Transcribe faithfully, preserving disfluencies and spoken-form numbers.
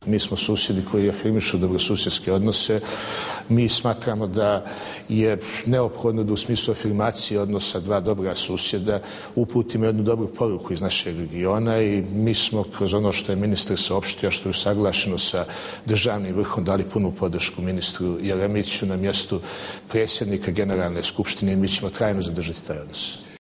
Mi smo susjedi koji afirmišu dobrosusjedske odnose. Mi smatramo da je neophodno da u smislu afirmacije odnosa dva dobra susjeda uputimo jednu dobru poruku iz našeg regiona i mi smo kroz ono što je ministar saopštio, što je usaglašeno sa državnim vrhom, dali punu podršku ministru Jeremiću na mjestu predsjednika Generalne skupštine i mi ćemo trajno zadržati taj odnos.